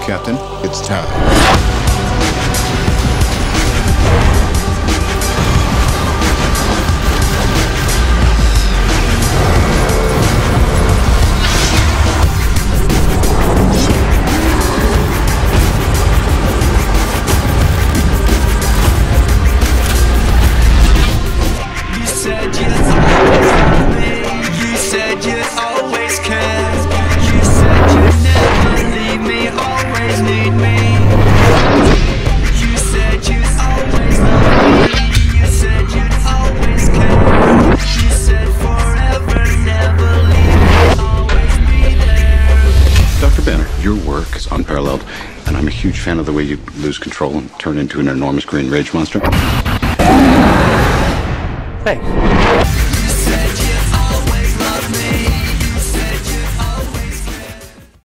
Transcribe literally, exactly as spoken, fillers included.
Captain, it's time. Your work is unparalleled, and I'm a huge fan of the way you lose control and turn into an enormous green rage monster. Thanks.